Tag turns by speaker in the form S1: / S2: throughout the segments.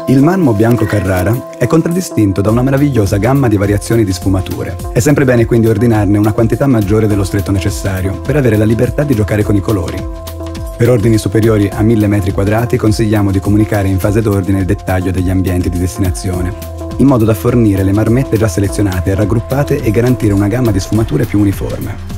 S1: Il marmo bianco Carrara è contraddistinto da una meravigliosa gamma di variazioni di sfumature. È sempre bene quindi ordinarne una quantità maggiore dello stretto necessario per avere la libertà di giocare con i colori. Per ordini superiori a 1000 metri quadrati consigliamo di comunicare in fase d'ordine il dettaglio degli ambienti di destinazione, in modo da fornire le marmette già selezionate e raggruppate e garantire una gamma di sfumature più uniforme.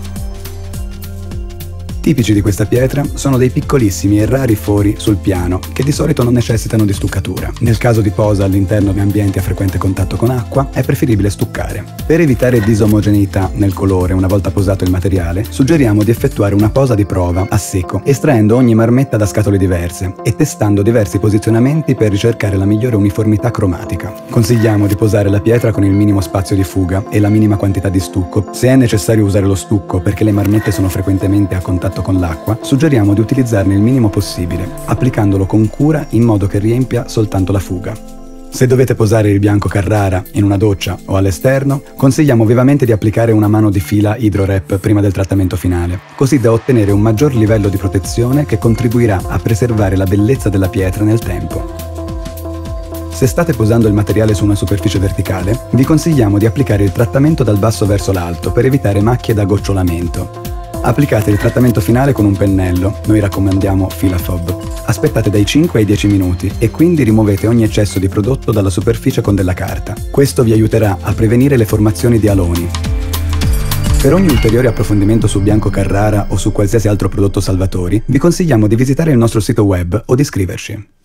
S1: Tipici di questa pietra sono dei piccolissimi e rari fori sul piano che di solito non necessitano di stuccatura. Nel caso di posa all'interno di ambienti a frequente contatto con acqua è preferibile stuccare. Per evitare disomogeneità nel colore una volta posato il materiale, suggeriamo di effettuare una posa di prova a secco, estraendo ogni marmetta da scatole diverse e testando diversi posizionamenti per ricercare la migliore uniformità cromatica. Consigliamo di posare la pietra con il minimo spazio di fuga e la minima quantità di stucco. Se è necessario usare lo stucco perché le marmette sono frequentemente a contatto con l'acqua, suggeriamo di utilizzarne il minimo possibile, applicandolo con cura in modo che riempia soltanto la fuga. Se dovete posare il bianco Carrara in una doccia o all'esterno, consigliamo vivamente di applicare una mano di fila Hydro-Rep prima del trattamento finale, così da ottenere un maggior livello di protezione che contribuirà a preservare la bellezza della pietra nel tempo. Se state posando il materiale su una superficie verticale, vi consigliamo di applicare il trattamento dal basso verso l'alto per evitare macchie da gocciolamento. Applicate il trattamento finale con un pennello, noi raccomandiamo Filafob. Aspettate dai 5 ai 10 minuti e quindi rimuovete ogni eccesso di prodotto dalla superficie con della carta. Questo vi aiuterà a prevenire le formazioni di aloni. Per ogni ulteriore approfondimento su bianco Carrara o su qualsiasi altro prodotto Salvatori, vi consigliamo di visitare il nostro sito web o di scriverci.